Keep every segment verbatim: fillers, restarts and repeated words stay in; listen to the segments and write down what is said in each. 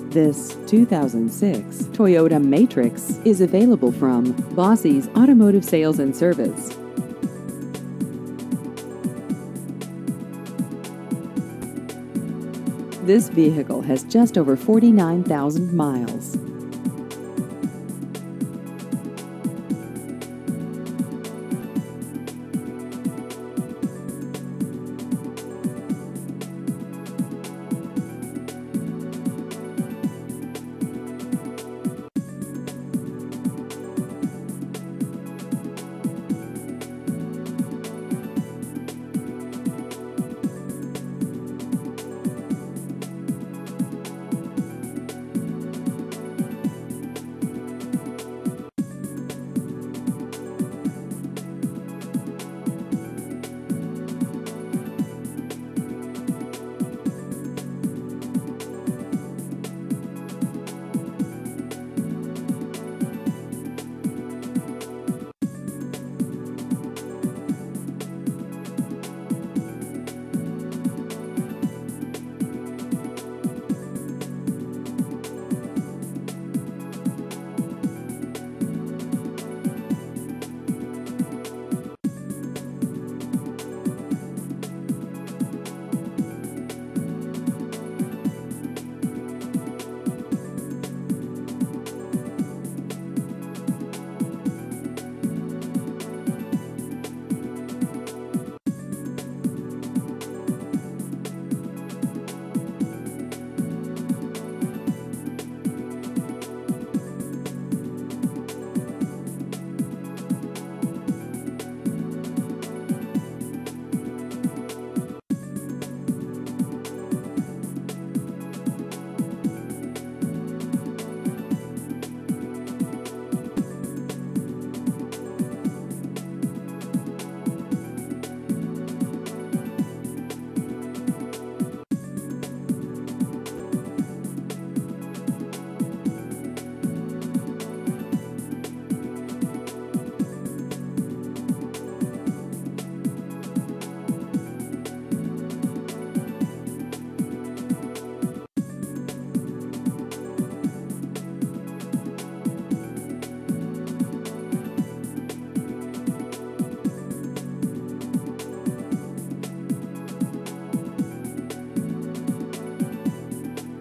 This two thousand six Toyota Matrix is available from Bossi's Automotive Sales and Service. This vehicle has just over forty-nine thousand miles.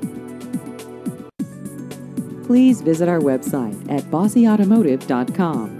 Please visit our website at bossi automotive dot com.